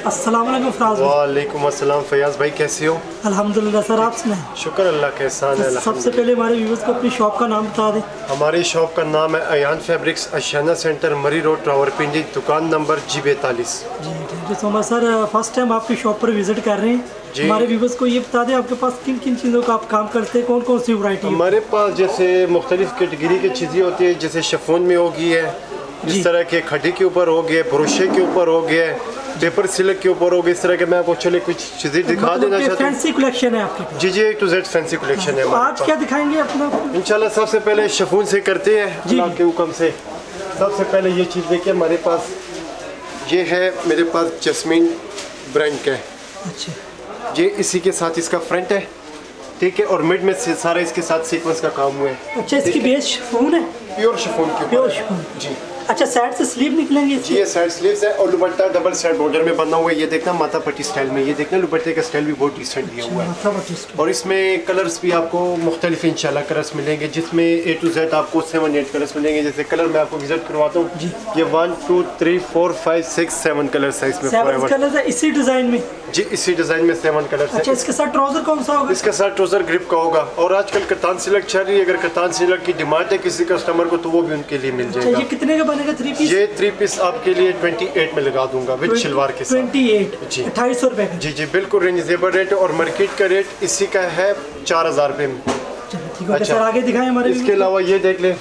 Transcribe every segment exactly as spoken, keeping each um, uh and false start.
अस्सलाम वालेकुम फराज भाई। वालेकुम अस्सलाम फयाज भाई, कैसे हो? अल्हम्दुलिल्लाह सर, आप सुनाएं? शुक्र अल्लाह का एहसान है। सबसे पहले हमारे व्यूअर्स को अपनी शॉप का नाम बता दें। हमारी शॉप का नाम है Ayan fabrics, Ashana centre, Murree road, Rawalpindi, दुकान नंबर जी बैतालीस। जी thank you so much sir. First time आपकी शॉप पर विजिट कर रहे हैं, हमारे व्यूअर्स को ये बता दें आपके पास किन किन चीज़ों का आप काम करते हैं, कौन कौन सी वैरायटी? हमारे पास जैसे मुख्तलिफ कैटेगरी की चीज़ें होती है, जैसे शिफॉन में होगी है, इस तरह के खड्डी के ऊपर हो गए, ब्रोशे के ऊपर हो गए, पेपर सिल्क के ऊपर हो गए, इस तरह के। मैं आपको चले कुछ चीज़ें दिखा देना चाहता हूँ। फैंसी कलेक्शन है आपके पास? जी जी A to Z fancy collection है। आज क्या दिखाएंगे अपना? इंशाल्लाह सबसे पहले शिफॉन से करते हैं, अल्लाह के हुक्म से। सबसे पहले ये चीज़ देखिए, हमारे पास ये है, मेरे पास जस्मीन ब्रांड का है। अच्छा, ये इसी के साथ इसका फ्रंट है, ठीक है, और मिड में से सारा इसके साथ सीक्वेंस का काम हुआ है। अच्छा, इसकी बेस शिफॉन है? प्योर शिफॉन के प्योर शिफॉन जी। अच्छा, साइड से स्लीव निकलेंगे? जी ये साइड स्लीव्स है और दुपट्टा डबल साइड बॉर्डर में बना हुआ है। ये देखना माथा पट्टी स्टाइल में, ये देखना दुपट्टे का स्टाइल भी बहुत डिसेंट दिया हुआ है। और इसमें कलर्स भी आपको मुख्तलिफ इंशाल्लाह कलर्स मिलेंगे, जिसमें ए टू जेड आपको सेवन एट कलर्स मिलेंगे। जैसे कलर मैं आपको विजिट करवाता हूँ, ये one two three four five six seven colours है इसमें। सेवन कलर्स है इसी डिजाइन में? जी इसी डिजाइन में सेवन कलर्स है। अच्छा, इसके साथ ट्राउजर कौन सा होगा? इसके साथ ट्राउजर ग्रिप का होगा। और आजकल कतान सिल्क चल रही है, अगर कतान सिल्क की डिमांड है किसी कस्टमर को तो वो भी उनके लिए मिल जाएगा। ये कितने का बनेगा थ्री पीस? ये थ्री पीस आपके लिए अट्ठाईस में लगा दूंगा विद शलवार के साथ। अट्ठाईस जी अट्ठाईस सौ रुपए का? जी जी बिल्कुल रिजनेबल रेट, और मार्केट का रेट इसी का है चार हजार रुपये में। ठीक है सर, आगे दिखाएं हमारे। इसके अलावा ये देख ले,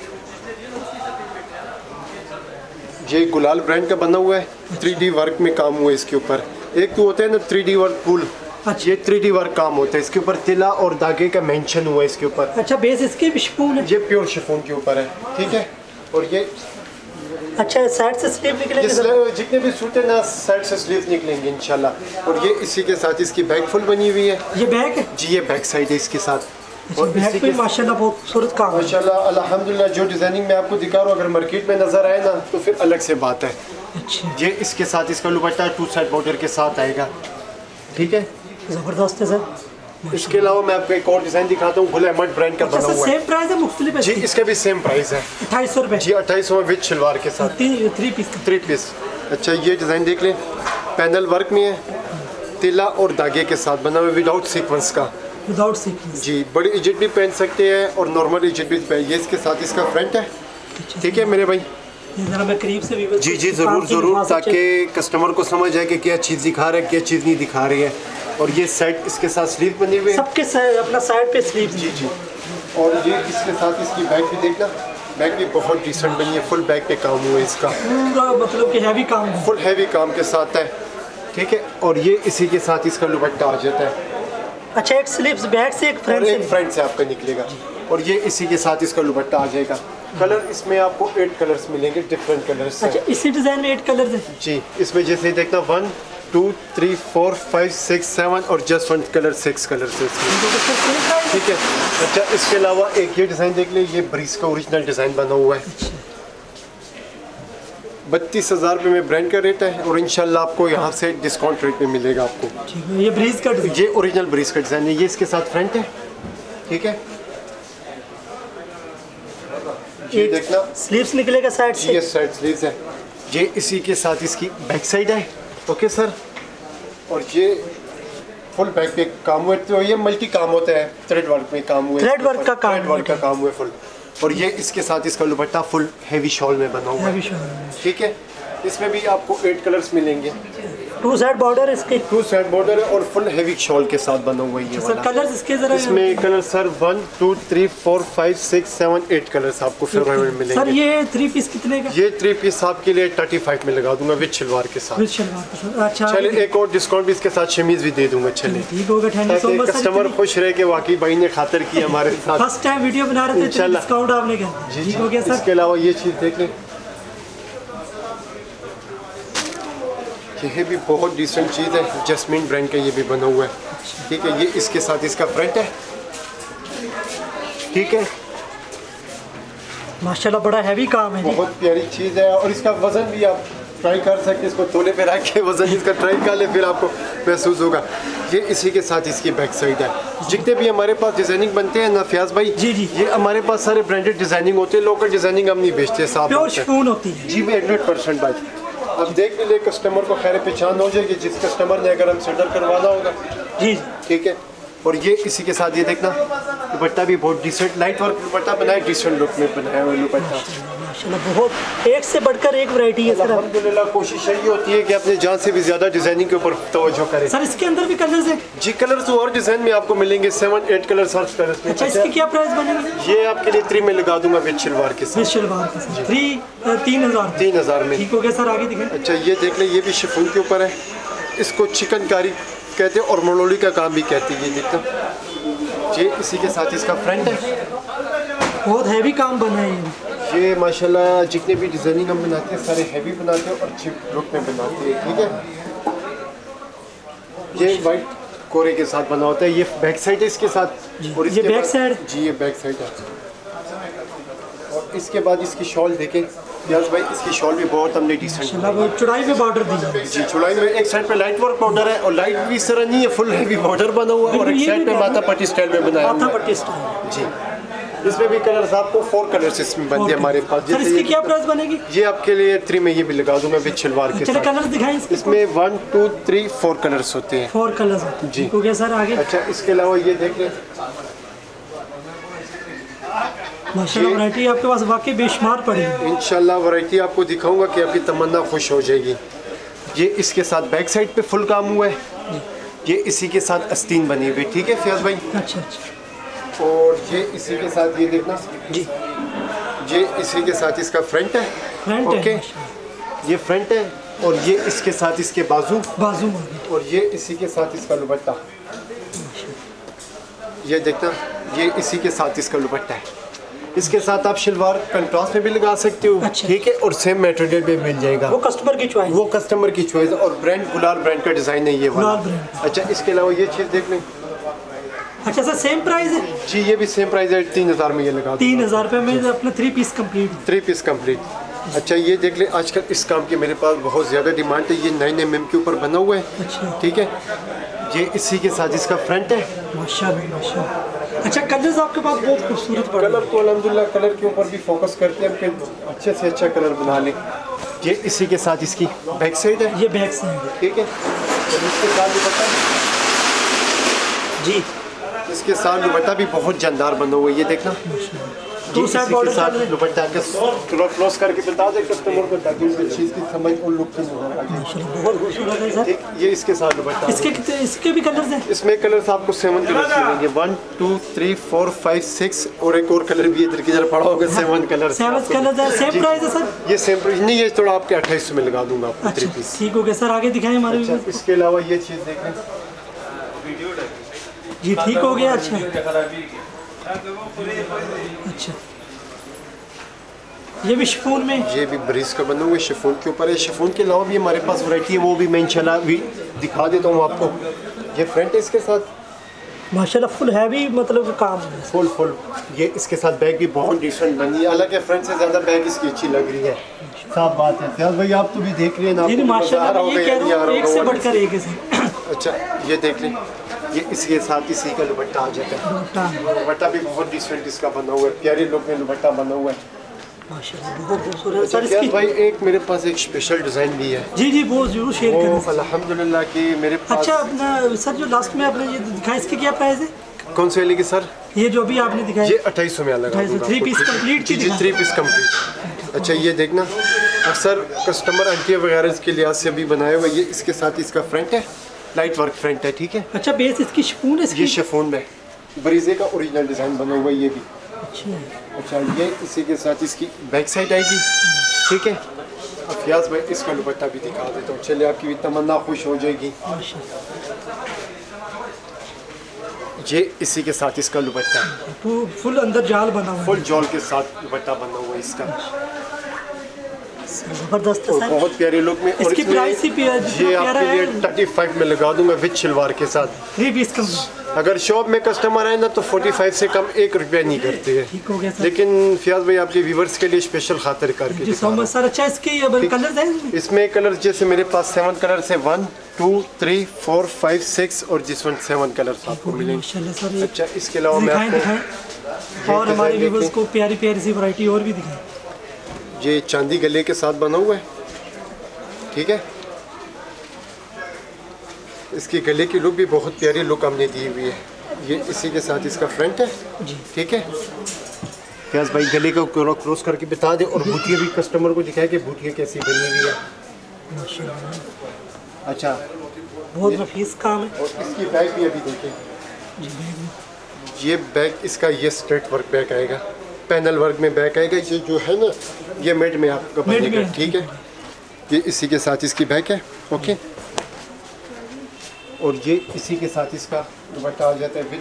ये गुलाल ब्रांड का बना हुआ है, थ्री डी वर्क में काम हुआ है इसके ऊपर। एक तो होता है ना थ्री डी वर्क फुल, अच्छा, ये थ्री डी वर्क काम होता है, इसके ऊपर तिला और धागे का मेंशन हुआ है इसके ऊपर। अच्छा, बेस इसकी भी शिफॉन है? ये प्योर शिफॉन के ऊपर है, ठीक है। और ये अच्छा, साइड से स्लीव निकलेंगे? जितने भी सूट है ना साइड से स्लीव निकलेंगे इंशाल्लाह। और ये इसी के साथ इसकी बैक फुल बनी हुई है। ये बैक है? जी ये बैक साइड है इसके साथ। अच्छा, और बैक पे माशाल्लाह बहुत खूबसूरत काम है माशाल्लाह अल्हम्दुलिल्लाह। जो डिजाइनिंग मैं आपको दिखा रहा हूँ अगर मार्केट में नजर आए ना तो फिर अलग से बात है। अच्छा, ये इसके साथ इसका दुपट्टा टू साइड बॉर्डर के साथ आएगा, ठीक है, जबरदस्त है सर। इसके अलावा मैं आपको एक और डिजाइन दिखाता हूँ, गुल अहमद ब्रांड का बना हुआ है। सेम प्राइस है? मुख्तलिफ है जी इसका भी सेम प्राइस है, अट्ठाईस सौ रुपए। जी अट्ठाईस सौ विद शलवार के साथ, थ्री पीस थ्री पीस। अच्छा, ये डिजाइन देख लें, पैनल वर्क में है, तिला और धागे के साथ बना हुआ विदाउट सीक्वेंस का। Without sequence? जी बड़ी इजिट भी पहन सकते हैं और नॉर्मल इजिट भी पहन। ये इसके साथ इसका फ्रंट है, ठीक है मेरे भाई। जरा मैं करीब से भी जी जी ज़रूर ज़रूर, ताकि कस्टमर को समझ आए कि क्या चीज़ दिखा रहा है क्या चीज़ नहीं दिखा रही है। और ये साइड इसके साथ स्लीव बनी हुई है, सबके साइड अपना साइड पे स्लीव। जी जी। और ये इसके साथ इसकी बैक भी देखना, बैक भी बहुत डिसेंट बनी है, फुल बैक पे काम हुआ है इसका, पूरा मतलब कि हैवी काम है, फुल हैवी काम के साथ है, ठीक है। और ये इसी के साथ इसका दुपट्टा आ जाता है। अच्छा, एक स्लीव्स बैक से एक फ्रंट से? एक फ्रंट से आपका निकलेगा। और ये इसी के साथ इसका दुपट्टा आ जाएगा। कलर इसमें आपको एट कलर्स मिलेंगे, डिफरेंट कलर्स। अच्छा, इसी डिजाइन में एट कलर्स हैं? जी इसमें जैसे देखना one two three four five six seven और just one colour six colour से इसमें, ठीक है। अच्छा, इसके अलावा एक ये डिज़ाइन देख ले, ये ब्रीज का ओरिजिनल डिज़ाइन बना हुआ है। बत्तीस हज़ार रुपये में ब्रांड का रेट है और इंशाल्लाह आपको यहाँ से डिस्काउंट रेट में मिलेगा आपको। ठीक है, ये ब्रीज का डिज़ाइन, ये ओरिजिनल ब्रीज का डिज़ाइन है। ये इसके साथ फ्रंट है, ठीक है। ये देखना स्लीव्स निकलेगा साइड से? ये साइड स्लीव्स है। ये इसी के साथ इसकी बैक साइड है, ओके सर। और ये फुल बैक पे काम हुआ है, तो ये मल्टी काम होता है, थ्रेड वर्क में काम हुआ है, थ्रेड वर्क का काम, थ्रेड वर्क का काम हुआ है फुल। और ये इसके साथ इसका दुपट्टा फुल हैवी शॉल में बना हुआ है, ठीक है। इसमें भी आपको एट कलर्स मिलेंगे, टू साइड बॉर्डर इसके, टू साइड बॉर्डर है और फुल हैवी शॉल के साथ बना हुआ है ये वाला। कलर्स इसके जरा इसमें colour sir one two three four five six seven eight colours आपको फिर मिलेंगे। सर ये थ्री पीस कितने का? ये थ्री पीस आपके लिए थर्टी फाइव में लगा दूंगा विद शलवार के साथ। विद शलवार के साथ, अच्छा। चलिए एक और डिस्काउंट भी इसके साथ शमीज भी दे दूंगा। चलिए ठीक होगा, thank you so much. Customer खुश रहे कि वाकई भाई ने खातिर की हमारे साथ। फर्स्ट टाइम वीडियो बना रहे थे, डिस्काउंट आपने किया, ठीक हो गया सर। इसके अलावा ये चीज़ देख लें, ये भी बहुत डिसेंट चीज़ है, जस्मीन ब्रांड का ये भी बना हुआ है, ठीक है। ये इसके साथ इसका फ्रंट है, ठीक है। माशाल्लाह बड़ा हैवी काम है, बहुत प्यारी चीज़ है। और इसका वजन भी आप ट्राई कर सकते हैं, इसको तोले पे रख के वजन इसका ट्राई कर ले, फिर आपको महसूस होगा। ये इसी के साथ इसकी बैक साइड है। जितने भी हमारे पास डिजाइनिंग बनते हैं ना फयाज भाई, जी जी, ये हमारे पास सारे ब्रांडेड डिजाइनिंग होते हैं, लोकल डिजाइनिंग हम नहीं बेचते साहब, प्योर शिफॉन होती है। जी हंड्रेड परसेंट भाई। आप देख भी ले, कस्टमर को खैर पहचान हो जाएगी जिस कस्टमर ने अगर हम सेंटर करवाना होगा। जी ठीक है। और ये इसी के साथ ये देखना दुपट्टा भी बहुत डिसेंट लाइट वर्क दुपट्टा बनाया, डिसेंट लुक में बनाया हुआ दुपट्टा। माशाल्लाह बहुत एक से बढ़कर एक वैरायटी है सर। अल्हम्दुलिल्लाह कोशिश यही होती है कि अपने जान से भी ज़्यादा डिजाइनिंग के ऊपर तवज्जो करें। सर इसके अंदर भी कलर्स हैं? जी कलर्स और डिजाइन में आपको मिलेंगे, सेवन एट कलर्स हर कलर्स में। अच्छा इसकी क्या प्राइस बनेगी? ये आपके लिए थ्री में लगा दूंगा विद शलवार के साथ। विद शलवार के साथ थ्री तीन हज़ार तीन हज़ार में। ठीक हो गया सर, आगे दिखाएं। अच्छा ये देख लें, ये भी शिफॉन के ऊपर है, इसको चिकनकारी कहते हैं और मलोली का काम भी कहते हैं। ये देखना, ये इसी के साथ इसका फ्रंट है, बहुत हैवी काम बना है ये। ये माशाल्लाह जितने भी डिजाइनिंग हम बनाते हैं सारे हैवी बनाते हैं और अच्छे लुक में बनाते हैं। ठीक है। ये वाइट कोरे के साथ बना होता है, ये बैक साइड है इसके साथ। और ये बैक साइड? जी ये बैक साइड है। और इसके बाद इसकी शॉल देखें यार भाई, इसकी शॉल भी बहुत हमने डिसेंट वो चौड़ाई में बॉर्डर दी है। जी चौड़ाई में एक साइड पे लाइट वर्क बॉर्डर है और लाइट भी इस तरह नहीं है, फुल हैवी बॉर्डर बना हुआ है और एक साइड पे माथा पट्टी स्टाइल में बनाया हुआ है। माथा पट्टी स्टाइल जी। इसमें भी कलर्स आपको फोर कलर्स इसमें बनते हैं हमारे पास। सर इसकी क्या प्राइस बनेगी? ये आपके लिए थ्री में ये भी लगा दूंगा विद शलवार के साथ। कलर्स दिखाएं इसके। इसमें one two three four colours होते हैं। फोर कलर्स होते हैं जी। हो गया सर, आगे। अच्छा इसके अलावा ये देख लें, माशाल्लाह वैरायटी आपके पास वाकई बेशुमार पड़ी है। इंशाल्लाह वैरायटी आपको दिखाऊंगा कि आपकी तमन्ना खुश हो जाएगी। ये इसके साथ बैक साइड पे फुल काम हुआ है, ये इसी के साथ आस्तीन बनी हुई। ठीक है फियाज भाई। अच्छा अच्छा। और ये इसी के साथ ये देखना जी, ये इसी के साथ इसका फ्रंट है। फ्रंट ओके है, ये फ्रंट है और ये इसके साथ इसके बाजू बाजू और ये इसी के साथ इसका दुपट्टा। ये देखना, ये इसी के साथ इसका दुपट्टा है। इसके साथ आप शलवार कंट्रास्ट में भी लगा सकते हो। अच्छा। ठीक है। और सेम मटेरियल भी मिल जाएगा। वो कस्टमर की चॉइस वो कस्टमर की चॉइस और ब्रांड गुलाल ब्रांड का डिजाइन है ये वाला। अच्छा इसके अलावा ये चीज़ देख लें। अच्छा सर सेम प्राइस है? जी ये भी सेम प्राइस है, तीन हज़ार में ये लगा तीन हज़ार रुपये में अपना three piece complete. Three piece complete. अच्छा ये देख ले, आजकल इस काम की मेरे पास बहुत ज़्यादा डिमांड है। ये नाइन एम एम के ऊपर बना हुआ है। अच्छा। ठीक है। ये इसी के साथ इसका फ्रंट है। माशाल्लाह माशाल्लाह। अच्छा कलर्स आपके पास बहुत खूबसूरत पड़े। कलर तो अल्हम्दुलिल्लाह कलर के ऊपर भी फोकस करते हैं कि अच्छे से अच्छा कलर बना लें। ये इसी के साथ इसकी बैक साइड है। ये बैक साइड है। ठीक है। और इसके साथ दुपट्टा जी, इसके साथ दुपट्टा भी बहुत जानदार बना हुआ है। ये देखना, टू साइड बॉर्डर दुपट्टा के थोड़ा क्लोज करके बता दे कस्टमर को ताकि उनकी चीज़ की समझ और लुक की नजर आ जाए। बहुत खूबसूरत है सर। एक ये इसके साथ दुपट्टा। इसके कितने इसके भी कलर्स हैं? इसमें कलर्स आपको सेवन कलर्स मिलेंगे, one two three four five six और एक और कलर भी इधर की तरफ पड़ा होगा। सेवन कलर सेवन कलर्स है। सेम प्राइस है सर? ये सेम प्राइस नहीं, ये थोड़ा आपके अट्ठाईस में लगा दूंगा आपको थ्री अच्छा पीस। ठीक हो गया सर, आगे दिखाएं हमारे अच्छा, व्यूअर्स को। इसके अलावा ये चीज़ देखें। जी ठीक हो गया। अच्छा अच्छा, ये भी शिफॉन में? ये भी ब्रीज का बना हुआ शिफॉन के ऊपर है। शिफॉन के अलावा भी हमारे पास वैरायटी है, वो भी मैं इंशाल्लाह भी दिखा देता हूँ आपको। ये फ्रंट है इसके साथ माशाल्लाह फुल हैवी मतलब काम है। फुल फुल ये इसके साथ बैग भी बहुत डिसेंट बनी है। हालांकि फ्रंट से ज़्यादा बैग इसकी अच्छी लग रही है। साफ बात है फयाज भाई, आप तो भी देख रहे हैं ना। जी माशाल्लाह ये कह रहा हूँ एक से बढ़कर एक है। अच्छा ये देख लें, ये इसके साथ इसी का दुपट्टा आ जाता है। दुपट्टा भी बहुत डिसेंट इसका बना हुआ है, प्यारे लुक में दुपट्टा बना हुआ है माशाल्लाह, बहुत खूबसूरत सर। इसकी भाई एक मेरे पास एक स्पेशल डिज़ाइन भी है। जी जी वो जरूर शेयर करें। अल्हम्दुलिल्लाह कि मेरे पास। अच्छा अपना सर जो लास्ट में आपने ये दिखाया इसकी क्या प्राइस है? कौन से वाले की सर? ये जो अभी आपने दिखाया ये अट्ठाईस सौ में लगा दूंगा। Three piece complete. जी जी थ्री पीस कंप्लीट। अच्छा ये देखना, अक्सर कस्टमर आंटियाँ वगैरह के लिहाज से अभी बनाया हुआ। ये इसके साथ इसका फ्रंट है, लाइट वर्क फ्रंट है। ठीक है। अच्छा बेस इसकी शिफॉन है? ये शिफॉन में बरीजे का ओरिजिनल डिज़ाइन बना हुआ है ये भी। अच्छा अच्छा ये इसी के साथ इसकी बैक साइड आएगी। ठीक है। अब फयाज भाई इसका दुपट्टा भी दिखा देता हूँ, चलिए आपकी भी तमन्ना खुश हो जाएगी। ये इसी के साथ इसका दुपट्टा तो फुल अंदर जाल बना हुआ है। फुल जॉल के साथ दुपट्टा बना हुआ है इसका, जबरदस्त है सर। बहुत प्यारे लुक में। इसकी प्राइस ही प्यारा ये आपके लिए थर्टी फाइव में लगा दूंगा विद शलवार के साथ। थ्री पीस कम। अगर शॉप में कस्टमर आए ना तो फोर्टी फाइव से कम एक रुपया नहीं करते हैं। ठीक हो गया सर। लेकिन फयाज भाई आपके व्यूवर्स के लिए स्पेशल खातिर करके जी सो मच सर। अच्छा इसके कलर्स हैं? इसमें कलर जैसे मेरे पास सेवन कलर से one two three four five six और जिस वन सेवन कलर्स आपको मिलेंगे माशाल्लाह सर। अच्छा इसके अलावा मैं दिखाएं आपको दिखाएं और हमारे व्यूअर्स को प्यारी प्यारी सी वैरायटी और भी दिखाएं। ये चांदी गले के साथ बना हुआ है। ठीक है। इसकी गले की लुक भी बहुत प्यारी लुक हमने दी हुई है। ये इसी के साथ इसका फ्रंट है जी, ठीक है। प्याज भाई गले को क्रॉस करके बता दे, और बूटियाँ भी कस्टमर को दिखाए कि बूटियाँ कैसी बनी हुई है। अच्छा, बहुत नफीस काम है। और इसकी बैग भी अभी देखें, ये बैग इसका ये स्ट्रेट वर्क बैग आएगा, पैनल वर्क में बैग आएगा। ये जो है ना, ये मेड में आपका बनेगा, ठीक है। ये इसी के साथ इसकी बैग है, ओके। और ये इसी के साथ इसका दुपट्टा आ जाता है, विद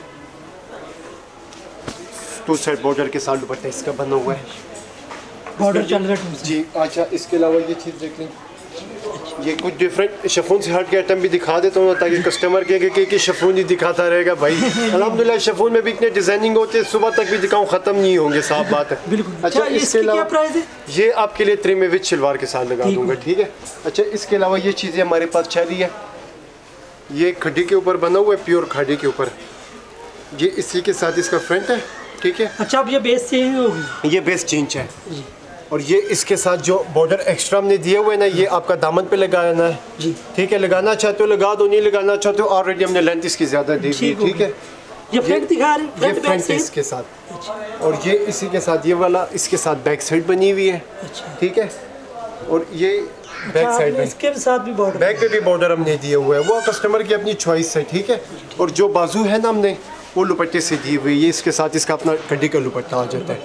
टू साइड बॉर्डर के साथ दुपट्टा इसका बना हुआ है, बॉर्डर चल रहा है जी। अच्छा, इसके अलावा ये चीज़ देख लें, ये कुछ डिफरेंट शिफॉन से हट के आइटम भी दिखा देता हूँ ताकि कस्टमर के कि, कि शिफॉन ही दिखाता रहेगा भाई। अल्हम्दुलिल्लाह शिफॉन में भी इतने डिजाइनिंग होते हैं, सुबह तक भी दिखाऊँ ख़त्म नहीं होंगे, साफ बात है। बिल्कुल। अच्छा, इसके अलावा प्राइस है? ये आपके लिए थ्री में विद शलवार के साथ लगा दूंगा, ठीक है। अच्छा, इसके अलावा ये चीज़ें हमारे पास चल रही है, ये खड्डी के ऊपर बना हुआ है, प्योर खड्डी के ऊपर। ये इसी के साथ इसका फ्रंट है, ठीक है। अच्छा, अब ये बेस चेंज होगी? ये बेस चेंज है, और ये इसके साथ जो बॉर्डर एक्स्ट्रा हमने दिए हुए ना, ये आपका दामन पे लगाना है जी, ठीक है। लगाना चाहते हो लगा दो, नहीं लगाना चाहते हो ऑलरेडी हमने लेंथ इसकी ज़्यादा दी हुई, ठीक है। ये फ्रंट दिखा रहे हैं, ये फ्रंट है इसके साथ, और ये इसी के साथ ये वाला इसके साथ बैक साइड बनी हुई है, ठीक है। और ये बैक साइड में इसके साथ भी बॉर्डर, बैक पे भी बॉर्डर हमने दिए हुआ है, वो कस्टमर की अपनी चॉइस है, ठीक है। और जो बाजू है ना हमने वो दुपट्टे से दी हुई है, इसके साथ इसका अपना खड्डी का दुपट्टा आ जाता है,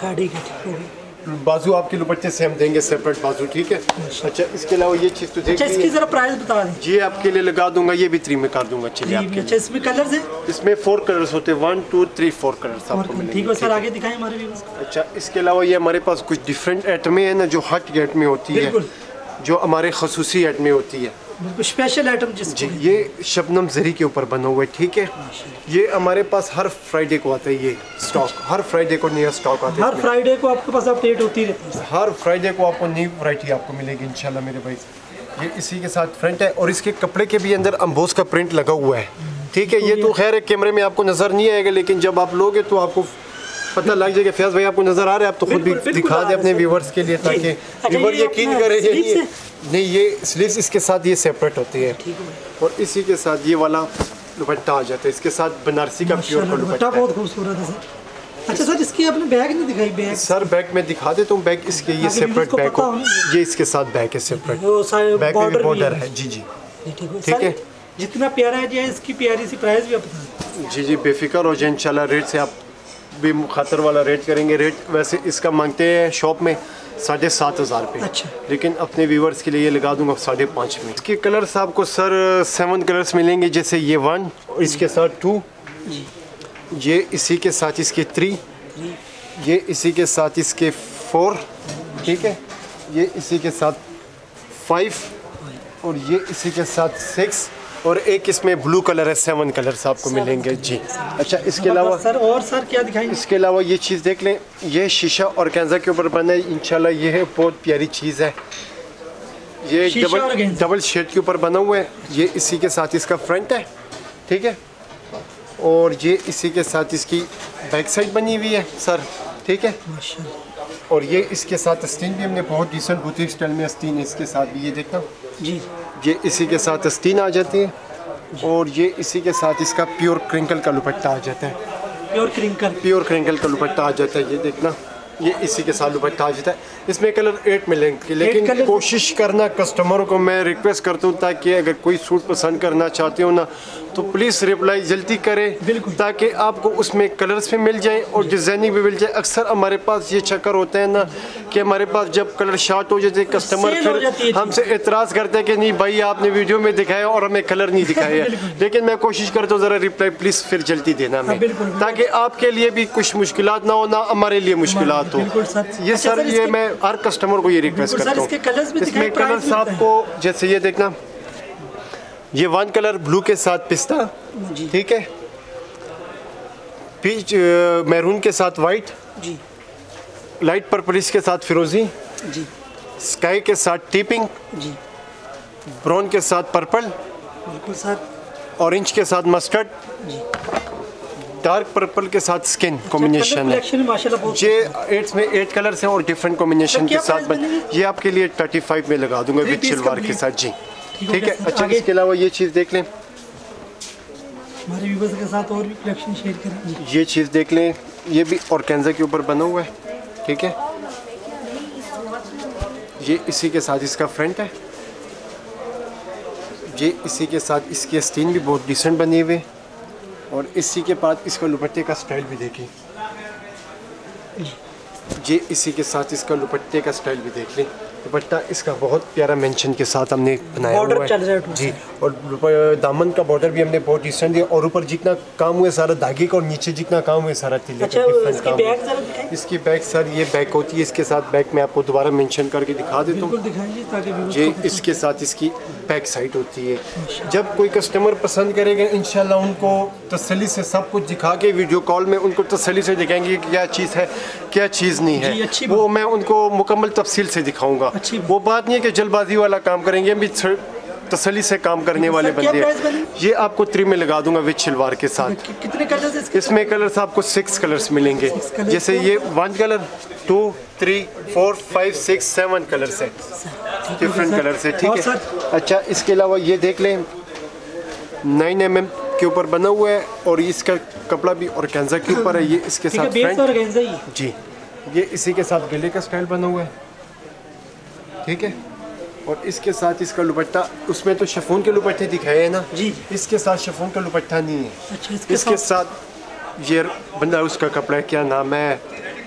बाजू आपके दुपट्टे से हम देंगे सेपरेट बाजू, ठीक है। अच्छा, इसके अलावा ये चीज़ तो देखिए, इसकी जरा प्राइस बता दें। ये आपके लिए लगा दूंगा, ये भी थ्री में कर दूंगा, चलिए आपके। अच्छा, इसमें कलर्स है? इसमें फोर कलर्स होते हैं, one two three four colours आपको मिलेंगे, ठीक है सर। आगे दिखाएं हमारे व्यूअर्स को। अच्छा, इसके अलावा ये हमारे पास कुछ डिफरेंट आइटमें हैं ना, जो हट गेट में होती है, जो हमारे खसूसी आइटमें होती है, स्पेशल आइटम जी। ये शबनम जरी के ऊपर बना हुआ है, ठीक है। ये हमारे पास हर फ्राइडे को आता है, ये स्टॉक हर फ्राइडे को नया स्टॉक आता है, हर फ्राइडे को आपके पास अपडेट होती रहती है, हर फ्राइडे को आपको नई वैरायटी आपको मिलेगी इंशाल्लाह मेरे भाई। ये इसी के साथ फ्रंट है, और इसके कपड़े के भी अंदर अम्बोस का प्रिंट लगा हुआ है, ठीक है। ये तो खैर है कैमरे में आपको नज़र नहीं आएगा, लेकिन जब आप लोगे तो आपको पता लग जाएगा। फैज भाई आपको नज़र आ रहा है, आप तो खुद भी दिखा दें अपने व्यूवर्स के लिए, ताकि व्यूवर यकीन करें। ये नहीं, ये स्लीव्स इसके साथ ये सेपरेट होती है, और इसी के साथ ये वाला दुपट्टा आ जाता है, इसके साथ बनारसी का प्योर दुपट्टा, बहुत खूबसूरत है सर। अच्छा सर, इसकी आपने बैग नहीं दिखाई? बैग सर बैग में दिखा देता हूँ, बैग इसके ये सेपरेट बैग हो, ये इसके साथ बैग है सेपरेट, बैग में भी बॉर्डर है जी जी, ठीक है। जितना प्यारा है जी, इसकी प्यारी सी प्राइस भी आप बता। जी जी, बेफिक्र हो जाए इंशाल्लाह, रेट से आप भी मुखातर वाला रेट करेंगे। रेट वैसे इसका मांगते हैं शॉप में साढ़े सात हज़ार रुपये, अच्छा। लेकिन अपने व्यूवर्स के लिए ये लगा दूंगा साढ़े पाँच में। इसके कलर्स आपको सर सेवन कलर्स मिलेंगे, जैसे ये वन, और इसके साथ टू, ये इसी के साथ इसके थ्री, ये इसी के साथ इसके फोर, ठीक है। ये इसी के साथ फाइव, और ये इसी के साथ सिक्स, और एक इसमें ब्लू कलर है, सेवन कलर्स आपको मिलेंगे जी। अच्छा, इसके अलावा सर और सर क्या दिखाएंगे? इसके अलावा ये चीज़ देख लें, ये शीशा और कैंजा के ऊपर बना है, इंशाल्लाह ये है बहुत प्यारी चीज़ है। ये डबल डबल शेड के ऊपर बना हुआ है, ये इसी के साथ इसका फ्रंट है, ठीक है। और ये इसी के साथ इसकी बैक साइड बनी हुई है सर, ठीक है। और ये इसके साथ आस्तीन भी हमने बहुत डिसेंट बुटीक स्टाइल में आस्तीन है इसके साथ भी, ये देखना जी। ये इसी के साथ आस्तीन आ जाती है, और ये इसी के साथ इसका प्योर क्रिंकल का दुपट्टा आ जाता है, प्योर क्रिंकल प्योर क्रिंकल का दुपट्टा आ जाता है, ये देखना। ये इसी के साथ दुपट्टा आ जाता है। इसमें कलर एट मिलेंगे, लेकिन कोशिश करना कस्टमरों को मैं रिक्वेस्ट करता हूँ, ताकि अगर कोई सूट पसंद करना चाहते हो ना, तो प्लीज़ रिप्लाई जल्दी करें, ताकि आपको उसमें कलर्स भी मिल जाए और डिज़ाइनिंग भी मिल जाए। अक्सर हमारे पास ये चक्कर होता है ना कि हमारे पास जब कलर शार्ट हो जाते हैं, कस्टमर फिर हमसे एतराज़ करते हैं कि नहीं भाई आपने वीडियो में दिखाया और हमें कलर नहीं दिखाया। लेकिन मैं कोशिश करता हूँ ज़रा रिप्लाई प्लीज़ फिर जल्दी देना हमें, ताकि आपके लिए भी कुछ मुश्किलात ना हो ना हमारे लिए मुश्किलात हो। ये सर ये मैं हर कस्टमर को ये रिक्वेस्ट करता हूँ। इसमें कलर्स आपको जैसे ये देखना, ये वन कलर ब्लू के साथ पिस्ता, ठीक है, पीच मैरून के साथ वाइट जी, लाइट पर्पलिश के साथ फिरोजी जी, स्काई के साथ टीपिंग जी, ब्राउन के साथ पर्पल बिल्कुल सर, ऑरेंज के साथ मस्टर्ड जी, डार्क पर्पल के साथ स्किन कॉम्बिनेशन है। माशाल्लाह बहुत ये एट में एट कलर्स हैं और डिफरेंट कॉम्बिनेशन के साथ बन, ये आपके लिए थर्टी फाइव में लगा दूंगा विद शलवार के साथ जी। ठीक है। अच्छा इसके अलावा ये चीज़ देख लें, हमारे व्यूअर्स के साथ और भी कलेक्शन शेयर करें। ये चीज़ देख लें, ये भी ऑर्गेन्जा के ऊपर बना हुआ है। ठीक है, ये इसी के साथ इसका फ्रंट है, ये इसी के साथ इसकी आस्तीन भी बहुत डिसेंट बनी हुई, और इसी के बाद इसका दुपट्टे का स्टाइल भी देखिए, ये इसी के साथ इसका दुपट्टे का स्टाइल भी देख लें। दुपट्टा इसका बहुत प्यारा मेंशन के साथ हमने बनाया हुआ है जी, और दामन का बॉर्डर भी हमने बहुत डिसेंट दिया, और ऊपर जितना काम हुआ सारा धागे का, और नीचे जितना काम हुआ सारा तिल्ले का डिफरेंट काम है। इसकी बैक सर ये बैक होती है, इसके साथ बैक में आपको दोबारा मेंशन करके दिखा देता हूँ। ये इसके साथ इसकी बैक साइड होती है। जब कोई कस्टमर पसंद करेगा इंशाल्लाह उनको तसल्ली से सब कुछ दिखा के वीडियो कॉल में उनको तसल्ली से दिखाएंगे कि क्या चीज़ है क्या चीज़ नहीं है, वो मैं उनको मुकम्मल तफसील से दिखाऊंगा। वो बात नहीं है कि जल्दबाजी वाला काम करेंगे, भी तसल्ली से काम करने वाले बंदे हैं। ये आपको थ्री में लगा दूंगा विद शलवार के साथ। कितने कलर्स? इसमें कलर्स आपको सिक्स कलर्स मिलेंगे, जैसे ये one colour, two, three, four, five, six, seven colours है, डिफरेंट कलर्स है। ठीक है। अच्छा इसके अलावा ये देख लें, नाइन एम एम के ऊपर बना हुआ है, और इसका कपड़ा भी ऑर्गेन्जा के ऊपर है। ये इसके साथ फ्रंट जी, ये इसी के साथ गले का स्टाइल बना हुआ है। ठीक है, और इसके साथ इसका दुपट्टा, उसमें तो शिफॉन के दुपट्टे दिखाए हैं ना जी, इसके साथ शिफॉन का दुपट्टा नहीं है। अच्छा, इसके, इसके साथ, साथ ये बंदा उसका कपड़ा है, क्या नाम है,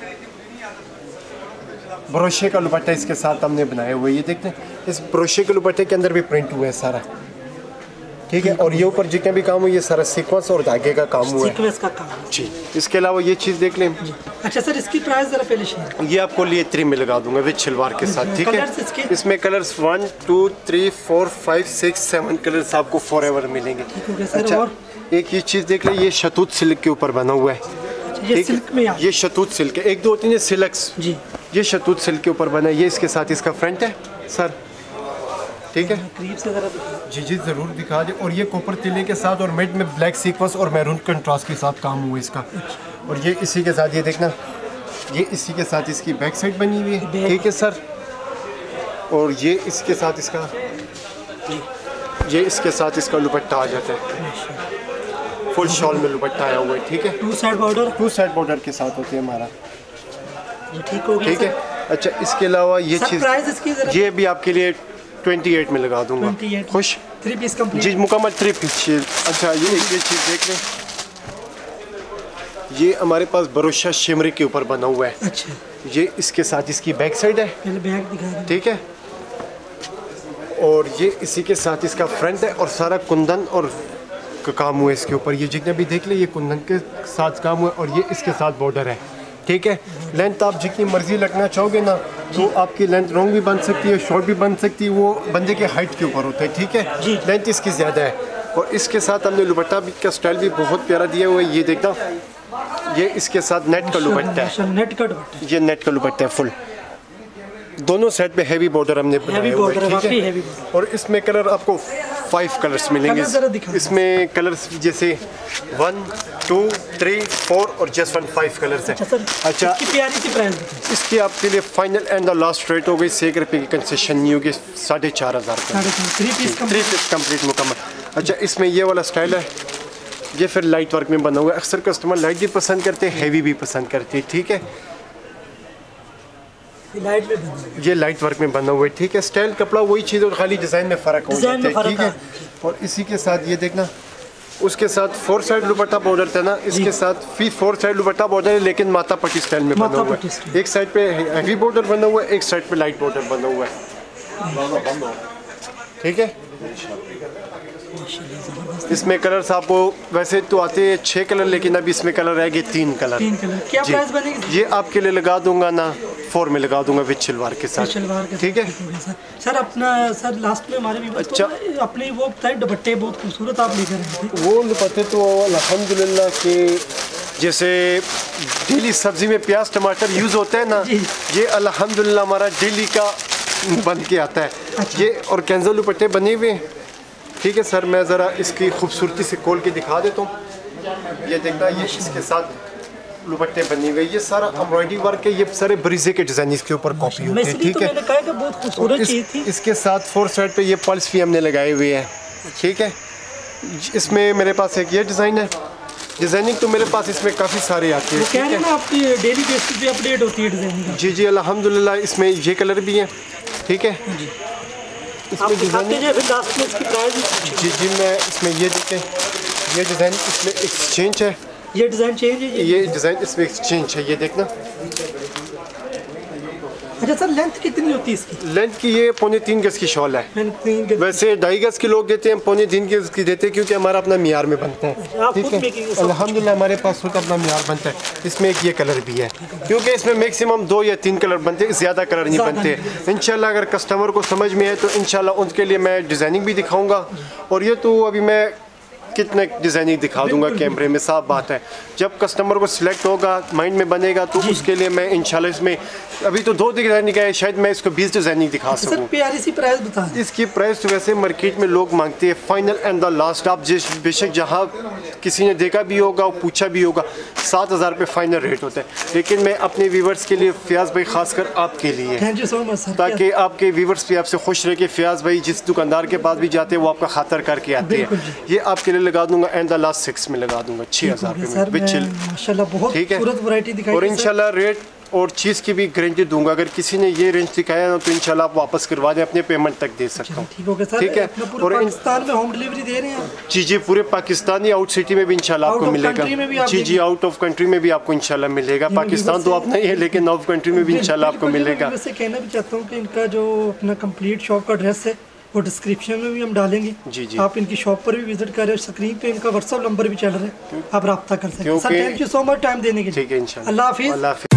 ब्रोशे का दुपट्टा इसके साथ हमने बनाया हुआ है। ये देखते हैं, इस ब्रोशे के दुपट्टे के अंदर भी प्रिंट हुआ है सारा। ठीक है, और ये ऊपर जितना भी काम हुआ ये सारा सीक्वेंस और धागे का काम हुआ है, सीक्वेंस का काम जी। इसके अलावा ये चीज़ देख लें। अच्छा सर, इसकी प्राइस जरा पहले शेयर। ये आपको लिए थ्री में लगा दूंगा विद शलवार के साथ। ठीक है, इसमें colours one two three four five six seven colours आपको फॉर एवर मिलेंगे। अच्छा एक ये चीज़ देख लें, ये शतूत सिल्क के ऊपर बना हुआ है। ये सिल्क में ये शतूत सिल्क है, एक दो तीन सिल्क्स जी, ये शतूत सिल्क के ऊपर बना है। ये इसके साथ इसका फ्रंट है सर। ठीक है, करीब से जरा जी जी ज़रूर दिखा दे। और ये कॉपर तिले के साथ और मिड में ब्लैक सीक्वेंस और मैरून कंट्रास्ट के साथ काम हुआ इसका। और ये इसी के साथ, ये देखना, ये इसी के साथ इसकी बैक साइड बनी हुई है। ठीक है सर, और ये इसके साथ इसका, ये इसके साथ इसका दुपट्टा आ जाता है, फुल शॉल में दुपट्टा आया हुआ है। ठीक है, two side border, two side border के साथ होती है हमारा। ठीक हो गया। ठीक है। अच्छा इसके अलावा ये चीज़, ये भी आपके लिए अट्ठाईस में लगा दूंगा। खुश, थ्री पीस कंप्लीट जी, मुकम्मल थ्री पीस। अच्छा ये एक ये चीज़ देख लें, ये हमारे पास भरोसा शिमरी के ऊपर बना हुआ है। अच्छा, ये इसके साथ इसकी बैक साइड है। पहले बैक दिखा दो। ठीक है, और ये इसी के साथ इसका फ्रंट है, और सारा कुंदन और काम हुआ है इसके ऊपर। ये जितने भी देख ले ये कुंदन के साथ काम हुआ है, और ये इसके साथ बॉर्डर है। ठीक है, लेंथ आप जितनी मर्जी रखना चाहोगे ना तो आपकी लेंथ लॉन्ग भी बन सकती है, शॉर्ट भी बन सकती है, वो बंदे के हाइट के ऊपर होता है। ठीक है, लेंथ इसकी ज़्यादा है। और इसके साथ हमने दुपट्टा भी का स्टाइल भी बहुत प्यारा दिया हुआ है। ये देखना, ये इसके साथ नेट का दुपट्टा है, नेट का दुपट्टा, ये नेट का दुपट्टा है फुल। दोनों साइड पे हैवी बॉर्डर हमने बनाया हुआ है। ठीक है, और इसमें कलर आपको फाइव कलर्स मिलेंगे। इसमें कलर्स जैसे वन टू थ्री फोर और जस्ट वन फाइव कलर्स है। अच्छा इसकी प्यारी सी प्राइस, इसकी आपके लिए final and the last rate हो गई, एक रुपये की कंसेशन नहीं होगी, साढ़े चार हज़ार का three piece three piece complete मुकम्मल। अच्छा इसमें ये वाला स्टाइल है, ये फिर लाइट वर्क में बना हुआ है। अक्सर कस्टमर लाइट भी पसंद करते हैं, हैवी भी पसंद करते हैं। ठीक है, लाइट में ये लाइट वर्क में बना हुआ है। ठीक है, स्टाइल कपड़ा वही चीज़ और खाली डिज़ाइन में फ़र्क हो जाता है। ठीक है, और इसी के साथ ये देखना, उसके साथ फोर साइड दुपट्टा बॉर्डर था ना, इसके साथ भी फोर साइड दुपट्टा बॉर्डर है, लेकिन माता पट्टी स्टाइल में बना हुआ है। एक साइड पे हैवी बॉर्डर बना हुआ है, एक साइड पे लाइट बॉर्डर बना हुआ है। ठीक है, इसमें कलर्स आपको वैसे तो आते हैं छः कलर, लेकिन अभी इसमें कलर रह गए तीन कलर। तीन कलर क्या प्राइस बनेगी? ये आपके लिए लगा दूंगा ना, फोर में लगा दूंगा विद शलवार के साथ। ठीक है सर। सर अपना सर लास्ट में हमारे भी अच्छा अपने वो बताइए, दुपट्टे बहुत खूबसूरत आप लेकर आए थे। वो दुपट्टे तो अल्हम्दुलिल्लाह के जैसे डेली सब्जी में प्याज टमाटर यूज़ होते हैं ना, ये अल्हम्दुलिल्लाह हमारा डेली का बन के आता है। अच्छा। ये और कैंजल दुपट्टे बने हुए हैं। ठीक है सर, मैं ज़रा इसकी खूबसूरती से खोल के दिखा देता हूँ। ये देखना, ये इसके साथ दुपट्टे बनी हुई, ये सारा एम्ब्रॉयडरी वर्क है, ये सारे ब्रीजे के डिजाइन इसके ऊपर कॉपी होते हैं, ठीक है। मैंने कहा कि बहुत खूबसूरत चीज़ थी। इसके साथ फोर साइड पे ये पल्स भी हमने लगाए हुए हैं, ठीक है। इसमें मेरे पास एक ये डिज़ाइन है, डिज़ाइनिंग तो मेरे पास इसमें काफ़ी सारे आते हैं, कह रहे हैं ना आपकी डेली बेसिस पे अपडेट होती है डिज़ाइनिंग। जी जी अल्हम्दुलिल्लाह। इसमें ये कलर भी हैं, ठीक है। इसमें डिज़ाइनिंग जी जी मैं इसमें ये देखें, ये डिज़ाइन इसमें एक्सचेंज है, ये डिज़ाइन चेंज है, ये डिज़ाइन इसमें एक्सचेंज है, ये देखना। अच्छा सर, लेंथ कितनी होती है इसकी? लेंथ की ये पौने तीन गज की शॉल है, वैसे ढाई गज की लोग देते हैं, पौने तीन गज की देते हैं क्योंकि हमारा अपना मियार में बनता है, ठीक है। अल्हम्दुलिल्लाह हमारे पास खुद अपना मियार बनता है। इसमें एक ये कलर भी है, क्योंकि इसमें मैक्सिमम दो या तीन कलर बनते हैं, ज़्यादा कलर नहीं बनते। इंशाल्लाह अगर कस्टमर को समझ में है तो इंशाल्लाह उनके लिए मैं डिज़ाइनिंग भी दिखाऊँगा। और ये तो अभी मैं कितने डिज़ाइनिंग दिखा दूंगा कैमरे में, साफ बात है। जब कस्टमर को सिलेक्ट होगा, माइंड में बनेगा, तो उसके लिए मैं इंशाल्लाह इसमें अभी तो दो डिज़ाइनिंग है, शायद मैं इसको बीस डिज़ाइनिंग दिखा सकूँ। प्यारी सी प्राइस बता दें। इसकी प्राइस तो वैसे मार्केट में लोग मांगते हैं फाइनल एंड द लास्ट, आप जिस बेशक जहाँ किसी ने देखा भी होगा और पूछा भी होगा, सात हज़ार रुपये फाइनल रेट होता है। लेकिन मैं अपने व्यूवर्स के लिए, फयाज भाई खासकर आपके लिए, thank you so much sir, ताकि आपके व्यूवर्स भी आपसे खुश रहे कि फयाज भाई जिस दुकानदार के पास भी जाते हैं वो आपका खातर करके आते हैं। ये आपके लिए लगा दूंगा एंड द लास्ट सिक्स में लगा दूंगा छः हज़ार रुपये में, माशाल्लाह बहुत खूबसूरत वैरायटी दिखाई। और इंशाल्लाह रेट और चीज़ की भी गारंटी दूंगा। अगर किसी ने ये रेंज दिखाया ना तो इंशाल्लाह आप वापस करवा दें, अपने पेमेंट तक दे सकता हूँ, ठीक होगा सर। ठीक है। और पाकिस्तान में होम डिलीवरी दे रहे हैं? जी जी पूरे पाकिस्तानी आउट सिटी में भी इंशाल्लाह आपको मिलेगा। जी जी आउट ऑफ कंट्री में भी आपको इंशाल्लाह मिलेगा। पाकिस्तान तो अपना ही है, लेकिन आउट कंट्री में भी इंशाल्लाह आपको मिलेगा। वैसे कहना भी चाहता हूँ कि इनका जो अपना कंप्लीट शॉप का एड्रेस है वो डिस्क्रिप्शन में भी हम डालेंगे। जी जी आप इनकी शॉप पर भी विजिट करें, स्क्रीन पे इनका व्हाट्सएप नंबर भी चल रहा है, आप रब्ता कर सकते हैं। Sir thank you so much time देने के लिए। ठीक है इंशाल्लाह। अल्लाह हाफिज़।